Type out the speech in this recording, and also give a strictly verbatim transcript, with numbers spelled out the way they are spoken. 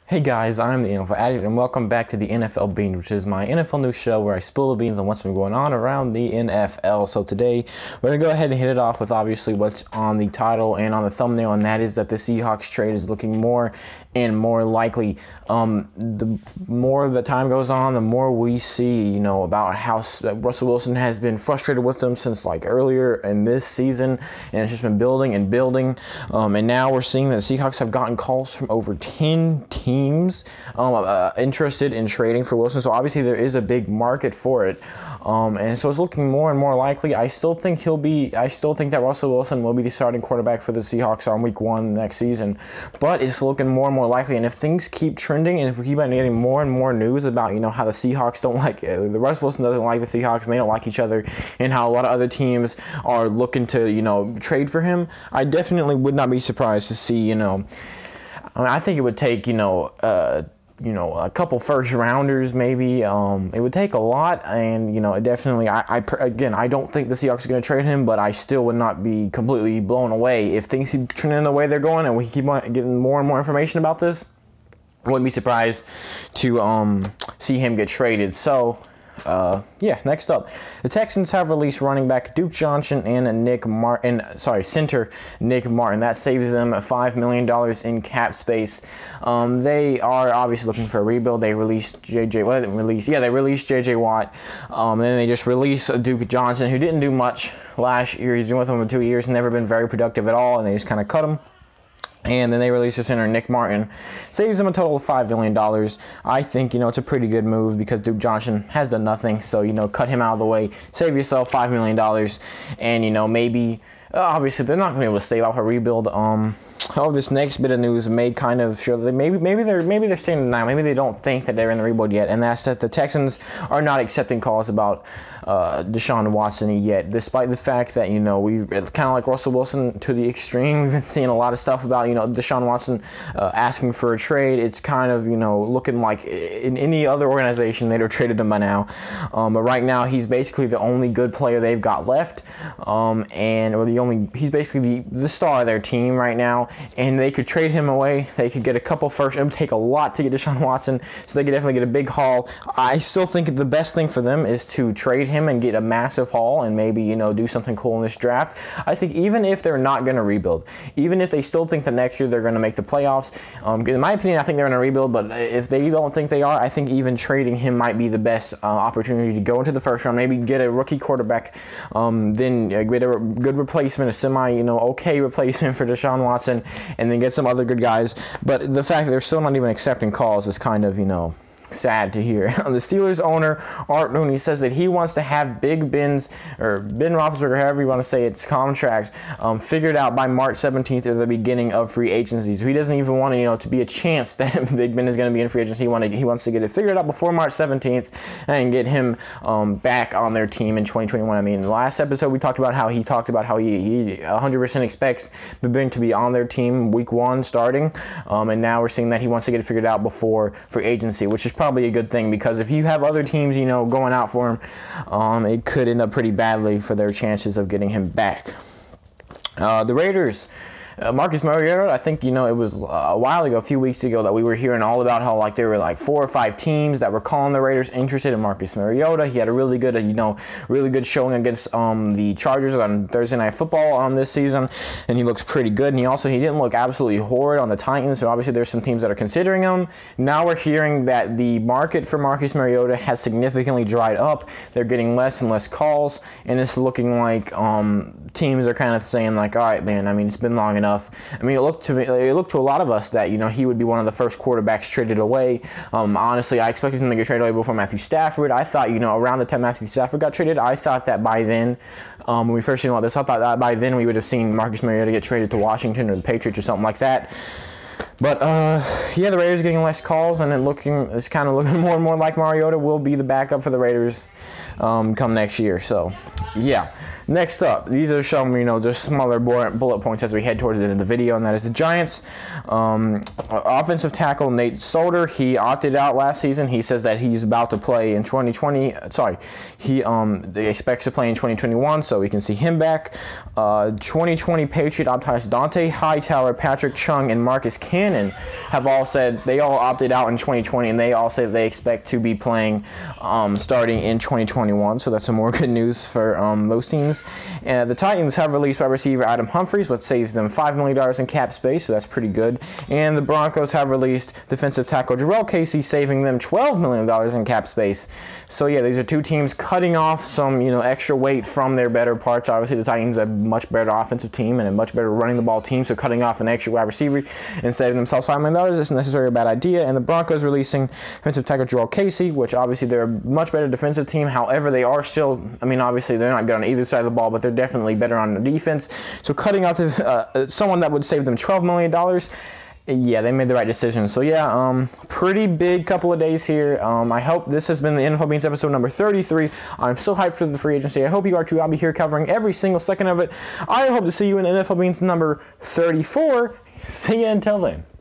Hey guys, I'm the N F L Addict and welcome back to the N F L Bean, which is my N F L news show where I spill the beans on what's been going on around the N F L. So today, we're going to go ahead and hit it off with obviously what's on the title and on the thumbnail, and that is that the Seahawks trade is looking more and more likely. Um, the more the time goes on, the more we see, you know, about how Russell Wilson has been frustrated with them since like earlier in this season, and it's just been building and building. Um, and now we're seeing that the Seahawks have gotten calls from over ten teams. Teams um, uh, interested in trading for Wilson, so obviously there is a big market for it, um, and so it's looking more and more likely. I still think he'll be. I still think that Russell Wilson will be the starting quarterback for the Seahawks on Week One next season, but it's looking more and more likely. And if things keep trending, and if we keep on getting more and more news about you know how the Seahawks don't like uh, the Russell Wilson doesn't like the Seahawks, and they don't like each other, and how a lot of other teams are looking to you know trade for him, I definitely would not be surprised to see you know. I mean, I think it would take, you know, uh, you know, a couple first rounders maybe. Um, it would take a lot, and you know, definitely. I, I again, I don't think the Seahawks are going to trade him, but I still would not be completely blown away if things keep trending the way they're going, and we keep on getting more and more information about this. I wouldn't be surprised to um, see him get traded. So. Uh, yeah, next up, the Texans have released running back Duke Johnson and Nick Martin, sorry, center Nick Martin. That saves them five million dollars in cap space. Um, they are obviously looking for a rebuild. They released J J, what did they release? Yeah, they released J J Watt. Um, and then they just released Duke Johnson, who didn't do much last year. He's been with them for two years, never been very productive at all, and they just kind of cut him. And then they released the center, Nick Martin. Saves them a total of five million dollars. I think, you know, it's a pretty good move because Duke Johnson has done nothing. So, you know, cut him out of the way. Save yourself five million dollars. And, you know, maybe, uh, obviously, they're not going to be able to save off a rebuild. Um, oh, this next bit of news made kind of sure that maybe maybe they're maybe they're staying now. Maybe they don't think that they're in the rebuild yet. And that's that the Texans are not accepting calls about uh, Deshaun Watson yet, despite the fact that, you know, we it's kind of like Russell Wilson to the extreme. We've been seeing a lot of stuff about, you know, Deshaun Watson uh, asking for a trade. It's kind of, you know, looking like in any other organization they'd have traded him by now. Um, but right now he's basically the only good player they've got left, um, and or the only he's basically the the star of their team right now. And they could trade him away. They could get a couple first. It would take a lot to get Deshaun Watson, so they could definitely get a big haul. I still think the best thing for them is to trade him and get a massive haul and maybe, you know, do something cool in this draft. I think even if they're not going to rebuild, even if they still think that next year they're going to make the playoffs, um, in my opinion, I think they're going to rebuild, but if they don't think they are, I think even trading him might be the best uh, opportunity to go into the first round, maybe get a rookie quarterback, um, then get a good replacement, a semi, you know, okay replacement for Deshaun Watson, and then get some other good guys. But the fact that they're still not even accepting calls is kind of, you know, sad to hear. The Steelers owner, Art Rooney, says that he wants to have Big Ben's, or Ben Roethlisberger, however you want to say its contract, um, figured out by March seventeenth or the beginning of free agency. So he doesn't even want to, you know, to be a chance that Big Ben is going to be in free agency. He, want to, he wants to get it figured out before March seventeenth and get him um, back on their team in twenty twenty-one. I mean, the last episode we talked about how he talked about how he, he one hundred percent expects Big Ben to be on their team week one starting, um, and now we're seeing that he wants to get it figured out before free agency, which is probably a good thing, because if you have other teams, you know, going out for him, um, it could end up pretty badly for their chances of getting him back. Uh, the Raiders. Uh, Marcus Mariota, I think, you know, it was a while ago, a few weeks ago, that we were hearing all about how, like, there were, like, four or five teams that were calling the Raiders interested in Marcus Mariota. He had a really good, you know, really good showing against um, the Chargers on Thursday Night Football um, this season, and he looked pretty good. And he also, he didn't look absolutely horrid on the Titans, so obviously there's some teams that are considering him. Now we're hearing that the market for Marcus Mariota has significantly dried up. They're getting less and less calls, and it's looking like um, teams are kind of saying, like, all right, man, I mean, it's been long enough. I mean, it looked to me, it looked to a lot of us that, you know, he would be one of the first quarterbacks traded away. Um, honestly, I expected him to get traded away before Matthew Stafford. I thought, you know, around the time Matthew Stafford got traded, I thought that by then, um, when we first seen about this, I thought that by then we would have seen Marcus Mariota get traded to Washington or the Patriots or something like that. But, uh, yeah, the Raiders getting less calls, and then looking, it's kind of looking more and more like Mariota will be the backup for the Raiders um, come next year. So, yeah. Next up, these are some, you know, just smaller bullet points as we head towards the end of the video, and that is the Giants. Um, offensive tackle Nate Solder, he opted out last season. He says that he's about to play in twenty twenty. Sorry, he um, expects to play in twenty twenty-one, so we can see him back. Uh, twenty twenty Patriot optized Dante Hightower, Patrick Chung, and Marcus Cannon in, and have all said they all opted out in twenty twenty, and they all say they expect to be playing um, starting in twenty twenty-one. So that's some more good news for um, those teams. And the Titans have released wide receiver Adam Humphries, which saves them five million dollars in cap space, so that's pretty good. And the Broncos have released defensive tackle Jurrell Casey, saving them twelve million dollars in cap space. So yeah, these are two teams cutting off some, you know, extra weight from their better parts. Obviously, the Titans are a much better offensive team and a much better running the ball team, so cutting off an extra wide receiver and saving themselves five million dollars isn't necessarily a bad idea. And the Broncos releasing defensive tackle Jurrell Casey, which obviously they're a much better defensive team. However, they are still, I mean, obviously they're not good on either side of the ball, but they're definitely better on the defense. So cutting off the, uh, someone that would save them twelve million dollars, yeah, they made the right decision. So yeah, um, pretty big couple of days here. Um, I hope this has been the N F L Beans episode number thirty-three. I'm so hyped for the free agency. I hope you are too. I'll be here covering every single second of it. I hope to see you in N F L Beans number thirty-four. See you until then.